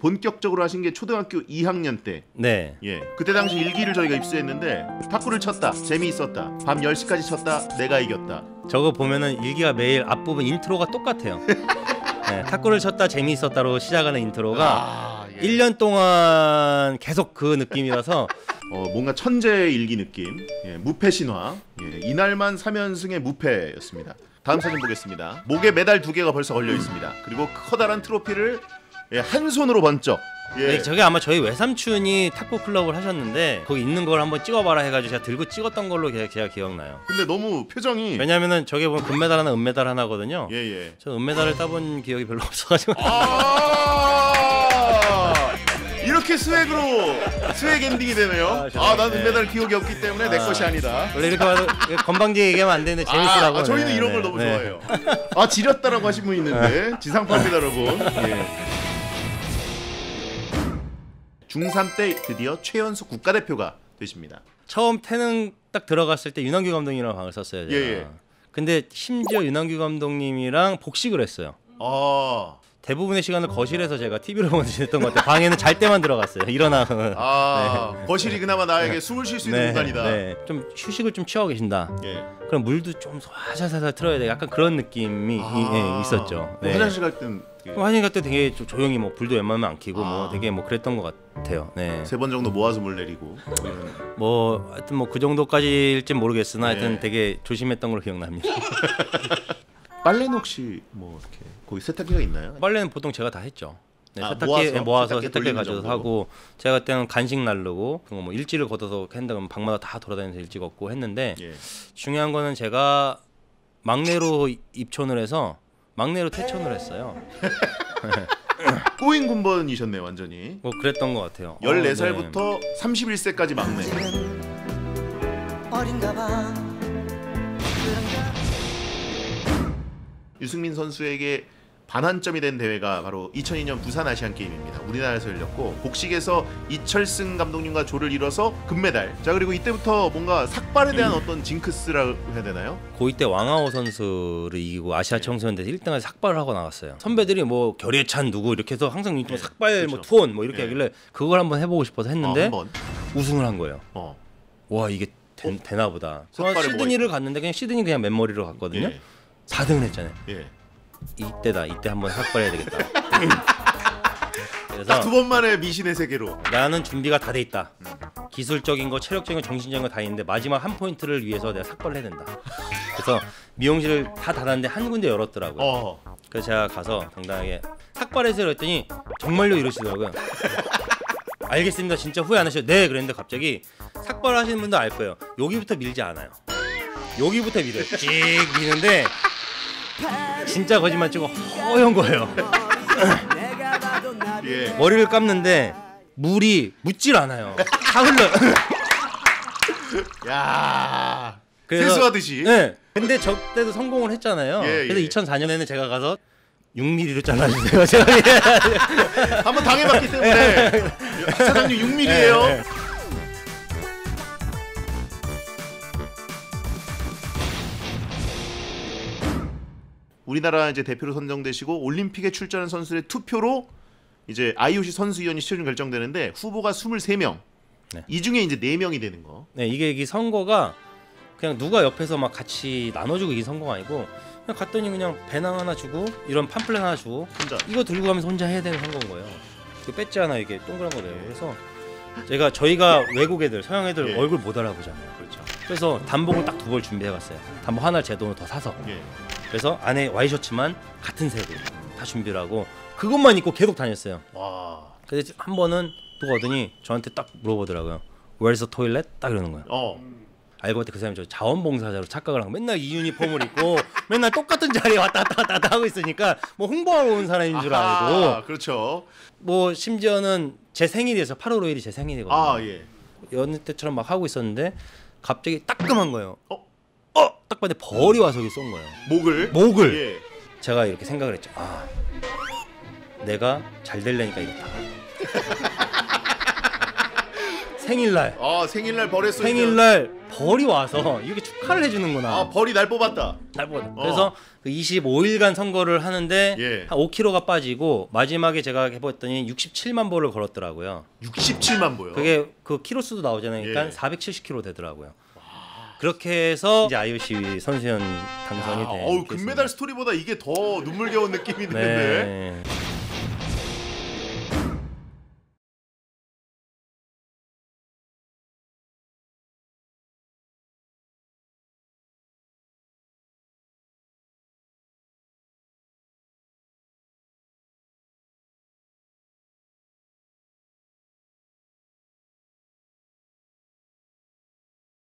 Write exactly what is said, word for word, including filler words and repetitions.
본격적으로 하신 게 초등학교 이 학년 때. 네. 예. 그때 당시 일기를 저희가 입수했는데 탁구를 쳤다. 재미있었다. 밤 열 시까지 쳤다. 내가 이겼다. 저거 보면은 일기가 매일 앞부분 인트로가 똑같아요. 네, 탁구를 쳤다 재미있었다로 시작하는 인트로가 아, 예. 일 년 동안 계속 그 느낌이라서 어, 뭔가 천재 일기 느낌. 예, 무패 신화. 예, 이날만 삼 연승의 무패였습니다. 다음 사진 보겠습니다. 목에 메달 두 개가 벌써 걸려 있습니다. 그리고 커다란 트로피를 예, 한 손으로 번쩍. 예. 네, 저게 아마 저희 외삼촌이 탁구 클럽을 하셨는데 거기 있는 걸 한번 찍어봐라 해가지고 제가 들고 찍었던 걸로 제가, 제가 기억나요. 근데 너무 표정이. 왜냐면은 저게 보면 금메달 하나 은메달 하나거든요. 예예. 저는 은메달을 따본 기억이 별로 없어가지고. 아 이렇게 스웩으로 스웩 엔딩이 되네요. 아, 아난 네. 은메달 기억이 없기 때문에 내 것이 아니다. 원래 이렇게 봐도 건방지게 얘기하면 안 되는데 재밌으라고. 아, 아, 저희는 네, 이런 네, 걸 너무 네. 좋아해요. 아 지렸다라고 하신 분 있는데 지상파입니다 여러분. 예. 중삼 때 드디어 최연소 국가대표가 되십니다. 처음 태능 딱 들어갔을 때 윤한규 감독님이랑 방을 썼어요. 제가. 예, 예. 근데 심지어 윤한규 감독님이랑 복식을 했어요. 아, 대부분의 시간을 거실에서 제가 티비를 보면서 지냈던 것 같아요. 방에는 잘 때만 들어갔어요. 일어나. 아 네. 거실이 그나마 나에게 숨을 쉴 수 있는 네, 공간이다. 네. 좀 휴식을 좀 취하고 계신다. 예. 그럼 물도 좀 살살살 틀어야 돼. 약간 그런 느낌이 아, 이, 예, 있었죠. 뭐 화장실 갈 땐 화장실 갈 때 되게 좀 조용히 뭐 불도 웬만하면 안 켜고 아. 뭐 되게 뭐 그랬던 것 같아요. 네. 세 번 정도 모아서 물 내리고. 뭐 하여튼 뭐 그 정도까지일진 모르겠으나 하여튼 네. 되게 조심했던 걸로 기억납니다. 빨래는 혹시 뭐 이렇게 거기 세탁기가 있나요? 빨래는 보통 제가 다 했죠. 네, 아, 세탁기 모아서? 모아서, 세탁기 세탁기 돌리는 가져서 정도로? 하고 제가 그때는 간식 날르고 그런 거뭐 일지를 걷어서 한다 그러면 방마다 다 돌아다니면서 일지 걷고 했는데 예. 중요한 거는 제가 막내로 입촌을 해서 막내로 퇴촌을 했어요. 꼬인 군번이셨네요 완전히. 뭐 그랬던 것 같아요. 열네 어, 살부터 네. 삼십일 세까지 막내. 어린가 봐. 유승민 선수에게 반환점이 된 대회가 바로 이천이 년 부산 아시안 게임입니다. 우리나라에서 열렸고 복식에서 이철승 감독님과 조를 이뤄서 금메달. 자 그리고 이때부터 뭔가 삭발에 대한 어떤 징크스라고 해야 되나요? 고이 때 왕하오 선수를 이기고 아시아 청소년대에서 일 등에서 삭발을 하고 나갔어요. 선배들이 뭐 결예찬 누구 이렇게 해서 항상 뭐 네, 삭발 그렇죠. 뭐 투혼 뭐 이렇게 네. 하길래 그걸 한번 해보고 싶어서 했는데 어, 한번. 우승을 한 거예요. 어. 와 이게 되, 어? 되나 보다. 삭발에 시드니를 뭐가 갔는데 그냥 시드니 그냥 맨머리로 갔거든요. 예. 사 등을 했잖아요. 예. 이때다. 이때 한번 삭발해야 되겠다. 그래서 딱 두 번만에 미신의 세계로. 나는 준비가 다 돼 있다. 기술적인 거, 체력적인 거, 정신적인 거 다 있는데 마지막 한 포인트를 위해서 내가 삭발을 해야 된다. 그래서 미용실을 다 닫았는데 한 군데 열었더라고요. 어. 그래서 제가 가서 당당하게 삭발해서 그랬더니 정말로 이러시더라고요. 알겠습니다. 진짜 후회 안 하셔도 네 그랬는데 갑자기 삭발하시는 분도 알 거예요. 여기부터 밀지 않아요. 여기부터 밀어요. 찍 미는데 진짜 거짓말 치고 허연 거예요. 예. 머리를 감는데 물이 묻질 않아요. 다 흘러요. 야. 그래서- 세수하듯이. 네. 근데 저 때도 성공을 했잖아요. 예, 그래서 예. 이천사 년에는 제가 가서 육 밀리미터로 잘라주세요. 제가 한번 당해봤기 때문에 사장님 육 밀리미터예요. 예, 예. 우리나라 이제 대표로 선정되시고 올림픽에 출전한 선수들의 투표로 이제 아이오씨 선수위원이 최종 결정되는데 후보가 스물세 명. 네. 이 중에 이제 네 명이 되는 거. 네, 이게 이 선거가 그냥 누가 옆에서 막 같이 나눠주고 이긴 선거가 아니고 그냥 갔더니 그냥 배낭 하나 주고 이런 팜플렛 하나 주고 혼자. 이거 들고 가면서 혼자 해야 되는 선거인 거예요. 그 배지 하나 이게 동그란 거래요. 그래서 제가 저희가 외국 애들, 서양 애들 예. 얼굴 못 알아보잖아요. 그렇죠. 그래서 단복을 딱 두 벌 준비해갔어요. 단복 하나를 제 돈으로 더 사서. 예. 그래서 안에 와이셔츠만 같은 색으로 다 준비를 하고 그것만 입고 계속 다녔어요. 와. 근데 한 번은 또 가더니 저한테 딱 물어보더라고요. Where's the toilet? 딱 이러는 거예요. 어. 알고 봤더니 그 사람이 저 자원봉사자로 착각을 하고 맨날 이 유니폼을 입고 맨날 똑같은 자리에 왔다 갔다 왔다 갔다 하고 있으니까 뭐 홍보하러 온 사람인 줄 알고 아하, 그렇죠. 뭐 심지어는 제 생일이어서 팔월 오일이 제 생일이거든요. 아 예. 여느 때처럼 막 하고 있었는데 갑자기 따끔한 거예요. 어? 어? 딱 봤는데 벌이 와서 여기 쏜 거예요. 목을. 목을. 예. 제가 이렇게 생각을 했죠. 아, 내가 잘 되려니까 이렇다. 생일날 아 생일날 벌했어. 생일날 벌이 와서 이렇게 축하를 해주는구나. 아 벌이 날 뽑았다. 날 뽑았다. 어. 그래서 그 이십오 일간 선거를 하는데 예. 한 오 킬로그램가 빠지고 마지막에 제가 해봤더니 육십칠만 보를 걸었더라고요. 육십칠만 보요. 그게 그 키로 수도 나오잖아요. 그러니까 예. 사백칠십 킬로그램 되더라고요. 그렇게 해서 이제 아이오씨 선수연 당선이 아, 된. 어우 케이스입니다. 금메달 스토리보다 이게 더 눈물겨운 느낌이 드는데. 네.